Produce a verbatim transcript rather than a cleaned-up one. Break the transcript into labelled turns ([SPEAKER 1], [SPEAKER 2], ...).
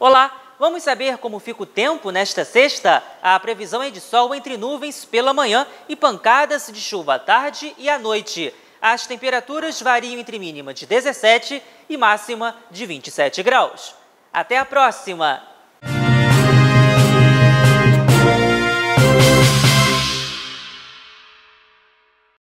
[SPEAKER 1] Olá, vamos saber como fica o tempo nesta sexta? A previsão é de sol entre nuvens pela manhã e pancadas de chuva à tarde e à noite. As temperaturas variam entre mínima de dezessete e máxima de vinte e sete graus. Até a próxima!